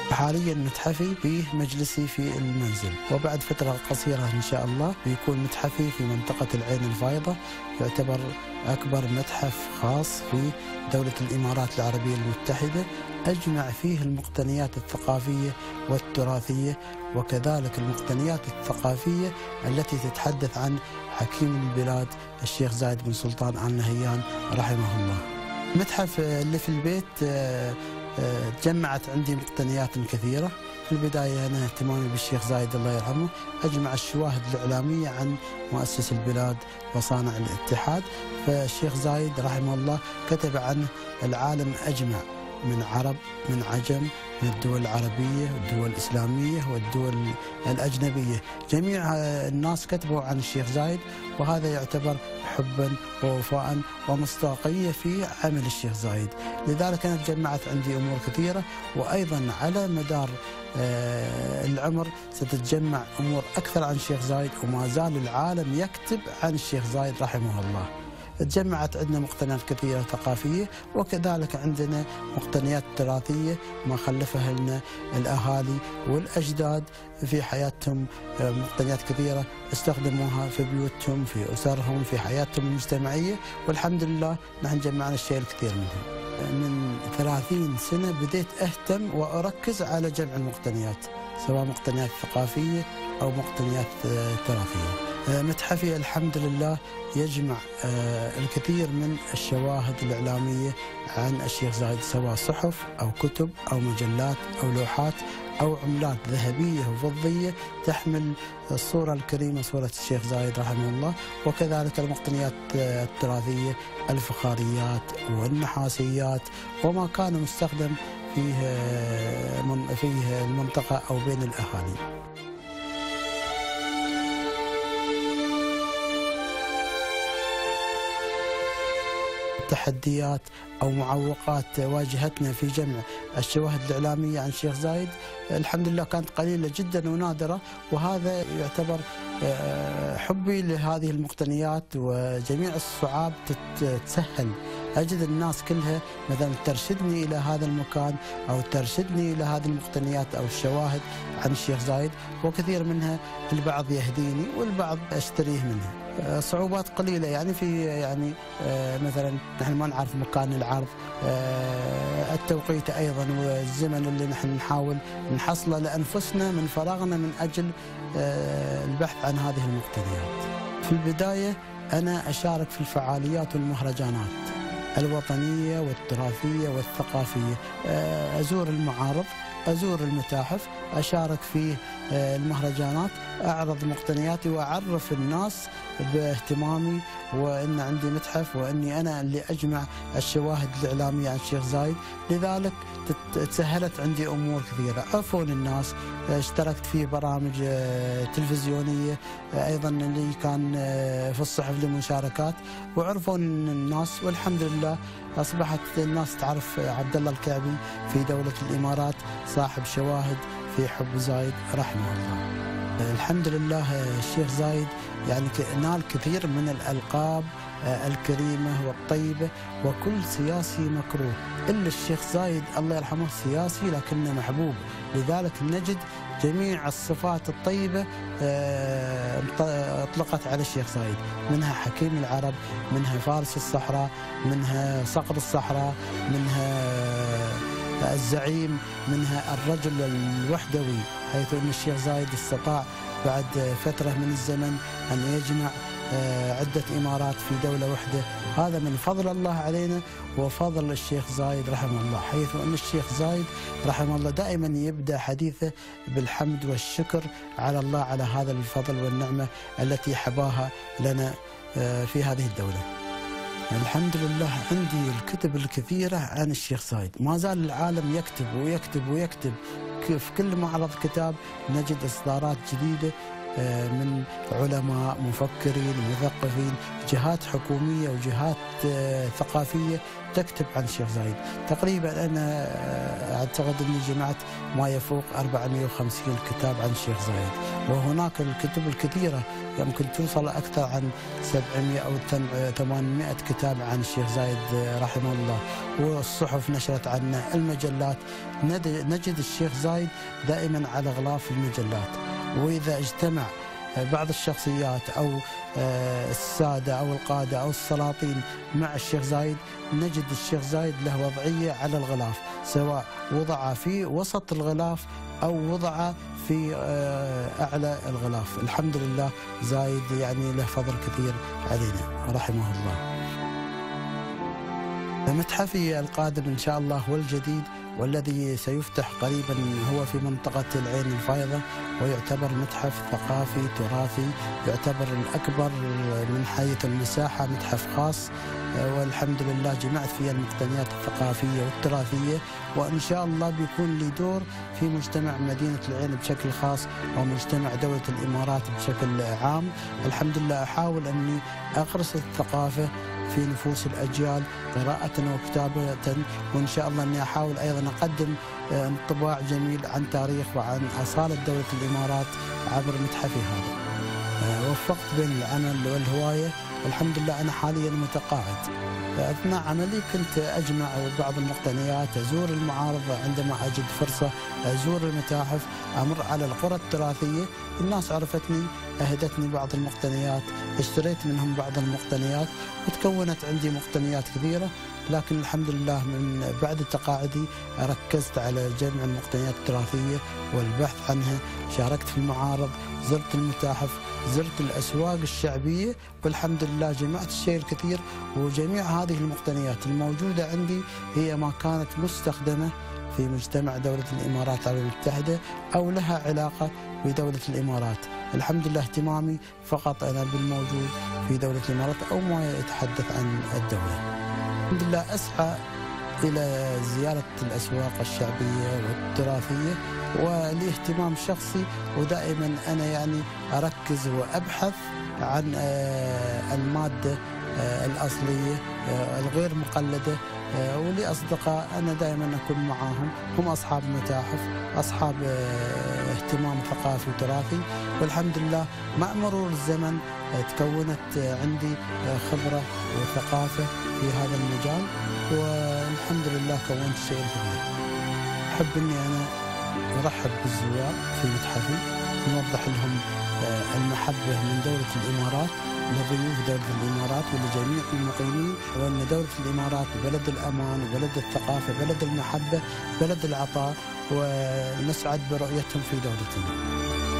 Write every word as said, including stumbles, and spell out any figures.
حاليا متحفي في مجلسي في المنزل، وبعد فترة قصيرة إن شاء الله بيكون متحفي في منطقة العين الفايضة، يعتبر أكبر متحف خاص في دولة الإمارات العربية المتحدة، أجمع فيه المقتنيات الثقافية والتراثية، وكذلك المقتنيات الثقافية التي تتحدث عن حكيم البلاد الشيخ زايد بن سلطان آل نهيان رحمه الله. المتحف اللي في البيت تجمعت عندي مقتنيات كثيرة. في البداية أنا اهتمامي بالشيخ زايد الله يرحمه، أجمع الشواهد الإعلامية عن مؤسس البلاد وصانع الاتحاد. فالشيخ زايد رحمه الله كتب عنه العالم أجمع، من عرب، من عجم، من الدول العربية والدول الإسلامية والدول الأجنبية، جميع الناس كتبوا عن الشيخ زايد، وهذا يعتبر حبا ووفاء ومصداقية في عمل الشيخ زايد. لذلك أنا تجمعت عندي أمور كثيرة، وأيضا على مدار العمر ستتجمع أمور أكثر عن الشيخ زايد، وما زال العالم يكتب عن الشيخ زايد رحمه الله. تجمعت عندنا مقتنيات كثيرة ثقافية، وكذلك عندنا مقتنيات تراثية ما خلفها لنا الأهالي والأجداد في حياتهم، مقتنيات كثيرة استخدموها في بيوتهم، في أسرهم، في حياتهم المجتمعية، والحمد لله نحن جمعنا الشيء الكثير منهم. من ثلاثين سنة بديت أهتم وأركز على جمع المقتنيات، سواء مقتنيات ثقافية أو مقتنيات تراثية. متحفي الحمد لله يجمع الكثير من الشواهد الإعلامية عن الشيخ زايد، سواء صحف أو كتب أو مجلات أو لوحات أو عملات ذهبية وفضية تحمل الصورة الكريمة، صورة الشيخ زايد رحمه الله، وكذلك المقتنيات التراثية، الفخاريات والنحاسيات وما كان مستخدم فيه فيه المنطقة أو بين الأهالي. تحديات أو معوقات واجهتنا في جمع الشواهد الإعلامية عن الشيخ زايد الحمد لله كانت قليلة جدا ونادرة، وهذا يعتبر حبي لهذه المقتنيات، وجميع الصعاب تتسهل. أجد الناس كلها مثلا ترشدني إلى هذا المكان أو ترشدني إلى هذه المقتنيات أو الشواهد عن الشيخ زايد، وكثير منها البعض يهديني والبعض أشتريه منها. صعوبات قليلة يعني في يعني مثلا نحن ما نعرف مكان العرض، التوقيت أيضا والزمن اللي نحن نحاول نحصله لأنفسنا من فراغنا من أجل البحث عن هذه المقتنيات. في البداية أنا أشارك في الفعاليات والمهرجانات الوطنية والتراثية والثقافية، أزور المعارض، أزور المتاحف، أشارك في المهرجانات، أعرض مقتنياتي وأعرف الناس باهتمامي وأن عندي متحف وأني أنا اللي أجمع الشواهد الإعلامية عن الشيخ زايد. لذلك تسهلت عندي أمور كثيرة، عرفون الناس، اشتركت في برامج تلفزيونية أيضا اللي كان في الصحف لمشاركات، وعرفون الناس، والحمد لله أصبحت الناس تعرف عبد الله الكعبي في دولة الإمارات صاحب شواهد في حب زايد رحمه الله. الحمد لله الشيخ زايد يعني نال كثير من الألقاب الكريمة والطيبة، وكل سياسي مكروه إلا الشيخ زايد الله يرحمه سياسي لكنه محبوب. لذلك نجد جميع الصفات الطيبة اطلقت على الشيخ زايد، منها حكيم العرب، منها فارس الصحراء، منها صقر الصحراء، منها الزعيم، منها الرجل الوحدوي، حيث أن الشيخ زايد استطاع بعد فترة من الزمن أن يجمع عدة إمارات في دولة واحدة. هذا من فضل الله علينا وفضل الشيخ زايد رحمه الله، حيث أن الشيخ زايد رحمه الله دائما يبدأ حديثه بالحمد والشكر على الله على هذا الفضل والنعمة التي حباها لنا في هذه الدولة. الحمد لله عندي الكتب الكثيرة عن الشيخ زايد، ما زال العالم يكتب ويكتب ويكتب، في كل معرض كتاب نجد إصدارات جديدة من علماء، مفكرين، مثقفين، جهات حكومية وجهات ثقافية تكتب عن الشيخ زايد. تقريبا أنا أعتقد أني جمعت ما يفوق أربعمئة وخمسين كتاب عن الشيخ زايد، وهناك الكتب الكثيرة يمكن توصل أكثر عن سبعمئة أو ثمانمئة كتاب عن الشيخ زايد رحمه الله، والصحف نشرت عنه، المجلات نجد الشيخ زايد دائما على غلاف المجلات. وإذا اجتمع بعض الشخصيات أو السادة أو القادة أو السلاطين مع الشيخ زايد نجد الشيخ زايد له وضعية على الغلاف، سواء وضع في وسط الغلاف أو وضع في أعلى الغلاف. الحمد لله زايد يعني له فضل كثير علينا رحمه الله. متحفي القادم إن شاء الله والجديد والذي سيفتح قريبا هو في منطقة العين الفايضة، ويعتبر متحف ثقافي تراثي، يعتبر الأكبر من حيث المساحة، متحف خاص، والحمد لله جمعت فيه المقتنيات الثقافية والتراثية، وإن شاء الله بيكون لي دور في مجتمع مدينة العين بشكل خاص ومجتمع دولة الإمارات بشكل عام. الحمد لله أحاول أني أغرس الثقافة في نفوس الأجيال قراءة وكتابة، وإن شاء الله أني أحاول أيضا أقدم انطباع جميل عن تاريخ وعن أصالة دولة الإمارات عبر متحفي هذا. وفقت بين العمل والهواية، والحمد لله أنا حاليا متقاعد. أثناء عملي كنت أجمع بعض المقتنيات، أزور المعارض عندما أجد فرصة، أزور المتاحف، أمر على القرى التراثية، الناس عرفتني، أهدتني بعض المقتنيات، اشتريت منهم بعض المقتنيات، وتكونت عندي مقتنيات كثيرة. لكن الحمد لله من بعد تقاعدي ركزت على جمع المقتنيات التراثية والبحث عنها، شاركت في المعارض، زرت المتاحف، زرت الأسواق الشعبية، والحمد لله جمعت الشيء الكثير. وجميع هذه المقتنيات الموجودة عندي هي ما كانت مستخدمة في مجتمع دولة الإمارات العربية المتحدة أو لها علاقة بدولة الإمارات. الحمد لله اهتمامي فقط أنا بالموجود في دولة الإمارات أو ما يتحدث عن الدولة. الحمد لله أسعى إلى زيارة الأسواق الشعبية والتراثية ولي اهتمام شخصي، ودائما أنا يعني أركز وأبحث عن المادة الأصلية الغير مقلدة. ولي أصدقاء أنا دائما أكون معاهم، هم أصحاب متاحف، أصحاب اهتمام ثقافي وتراثي، والحمد لله مع مرور الزمن تكونت عندي خبرة وثقافة في هذا المجال، والحمد لله كونت شيء كبير. أحب أني أنا أرحب بالزوار في متحفي، نوضح لهم المحبة من دولة الإمارات لضيوف دولة الإمارات ولجميع المقيمين، وأن دولة الإمارات بلد الأمان وبلد الثقافة، بلد المحبة، بلد العطاء، ونسعد برؤيتهم في دولتنا.